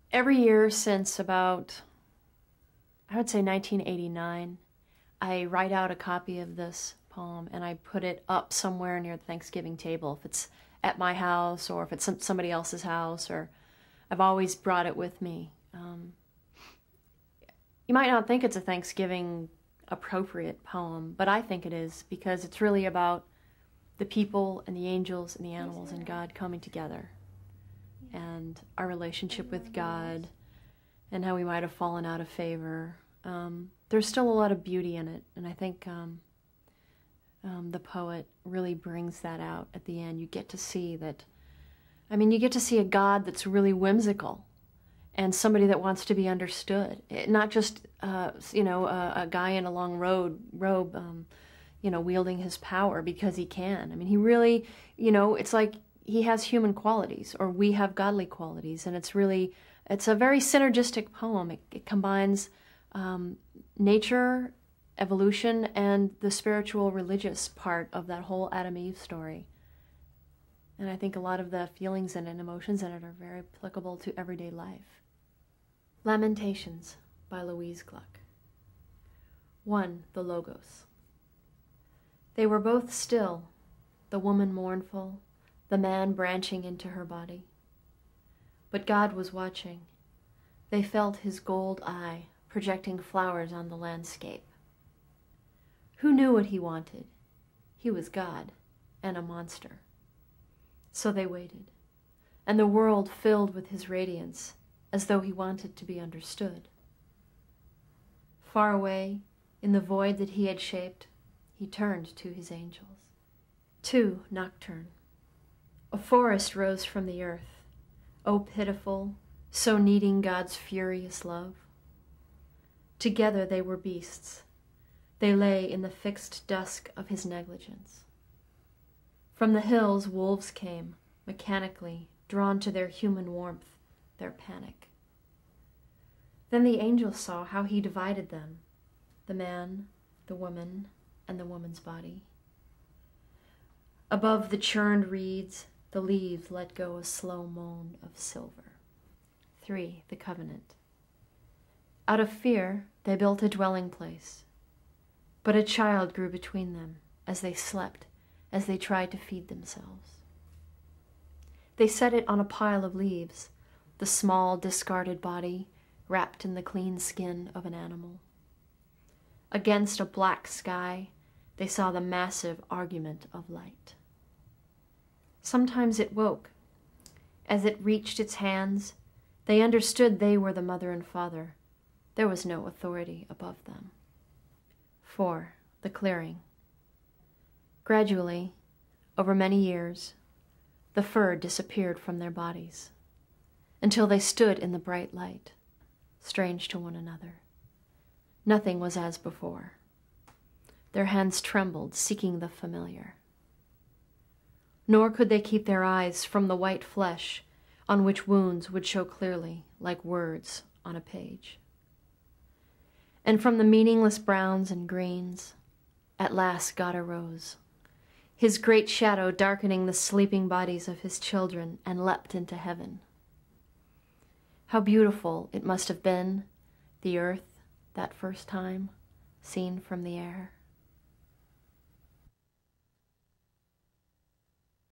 Every year since about, I would say 1989, I write out a copy of this poem and I put it up somewhere near the Thanksgiving table. If it's at my house or if it's somebody else's house, or I've always brought it with me. You might not think it's a Thanksgiving appropriate poem, but I think it is, because it's really about the people and the angels and the animals and God coming together, and our relationship with God and how we might have fallen out of favor. There's still a lot of beauty in it, and I think the poet really brings that out at the end. You get to see that, you get to see a God that's really whimsical and somebody that wants to be understood. Not just, a guy in a long robe, wielding his power because he can. He really, it's like he has human qualities, or we have godly qualities, and it's a very synergistic poem. It combines nature, evolution, and the spiritual religious part of that whole Adam Eve story. And I think a lot of the feelings in it and emotions in it are very applicable to everyday life. Lamentations by Louise Glück. 1. The Logos. They were both still, the woman mournful, the man branching into her body. But God was watching. They felt his gold eye projecting flowers on the landscape. Who knew what he wanted? He was God and a monster. So they waited, and the world filled with his radiance, as though he wanted to be understood. Far away, in the void that he had shaped, he turned to his angels. 2. Nocturne. A forest rose from the earth, oh pitiful, so needing God's furious love. Together they were beasts. They lay in the fixed dusk of his negligence. From the hills wolves came, mechanically, drawn to their human warmth, their panic. Then the angels saw how he divided them, the man, the woman, and the woman's body. Above the churned reeds, the leaves let go a slow moan of silver. 3. The Covenant. Out of fear, they built a dwelling place, but a child grew between them as they slept, as they tried to feed themselves. They set it on a pile of leaves, the small, discarded body wrapped in the clean skin of an animal. Against a black sky, they saw the massive argument of light. Sometimes it woke. As it reached its hands, they understood they were the mother and father. There was no authority above them. 4. The Clearing. Gradually, over many years, the fur disappeared from their bodies, until they stood in the bright light, strange to one another. Nothing was as before. Their hands trembled, seeking the familiar. Nor could they keep their eyes from the white flesh on which wounds would show clearly, like words on a page. And from the meaningless browns and greens, at last God arose, his great shadow darkening the sleeping bodies of his children, and leapt into heaven. How beautiful it must have been, the earth, that first time, seen from the air.